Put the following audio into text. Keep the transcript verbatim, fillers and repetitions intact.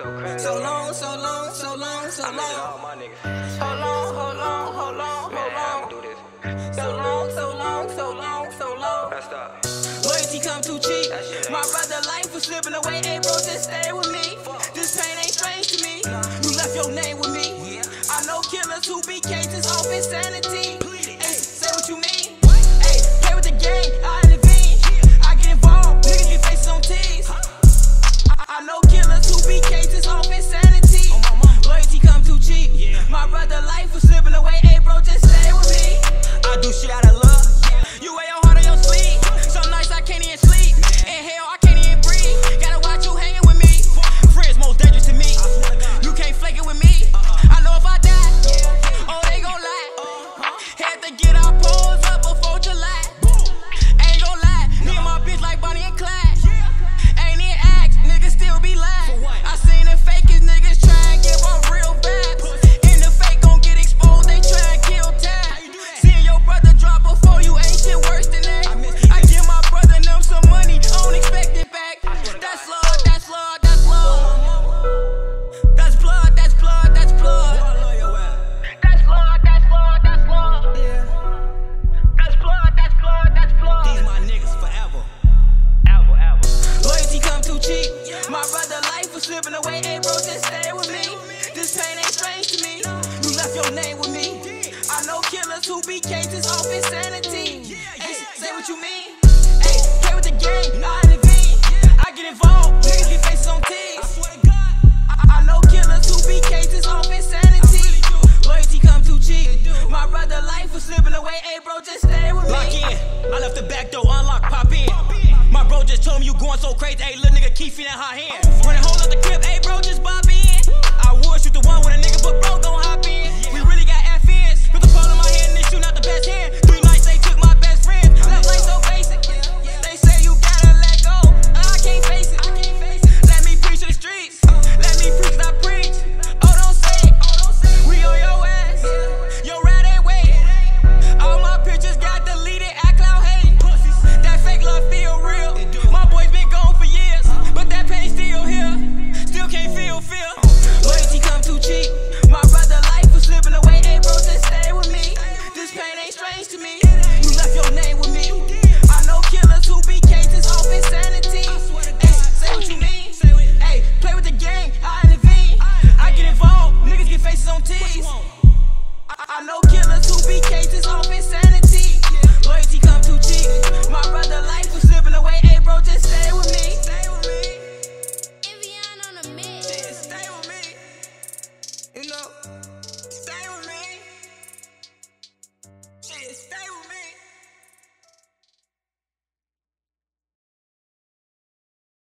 so crazy. So long, so long, so long, so long. All my niggas. Hold on, hold on, hold on, hold on. Do this. So long, so long, so long, so long. Let's stop. Loyalty come too cheap. That shit ain't My brother life was slipping away. Hey bro, just stay with me. This pain ain't strange to me. You left your name with me. I know killers who beat cases off insanity. Hey, say what you mean. Hey, play with the game. I intervene. I get involved. Niggas get faces on tees. I, I know killers who beat cases off insanity. Loyalty come too cheap. My brother life was slipping away. Hey bro, just stay with me. I do shit out of love. You wear your heart on your sleeve. Some nights I can't even sleep. In hell, I can't even breathe. Gotta watch you hanging with me. Friends most dangerous to me. You can't flake it with me. I know if I die, oh, they gon' lie. Had to get our poles up before July. Ain't gon' lie, me and my bitch like Bonnie and Clyde. Ain't even act, niggas still be lying. I seen the fakest niggas try and give up real vibes. And the fake gon' get exposed, they try and kill time. Seeing your brother drop before you ain't shit worse than that. I give my brother them some money, I don't expect it back. That's love, that's love, that's love. That's blood, that's blood, that's blood. That's blood, that's blood, that's blood. That's blood, that's blood, that's blood. These my niggas forever. Ever, ever. Loyalty come too cheap. My brother life was slipping away. Hey bro, just stay with me. This pain ain't strange to me. You left your name with me. I know killers who beat cases off insanity. Hey, say what you mean. Hey, play with the game. I intervene. I get involved. Niggas get faces on tees. I, I know killers who beat cases off insanity. Loyalty come too cheap. My brother life was slipping away. Hey bro, just stay with me. Lock in. I left the back door unlocked, pop in. My bro just told me you going so crazy. Hey, little nigga, keep feeling hot hand. Running home.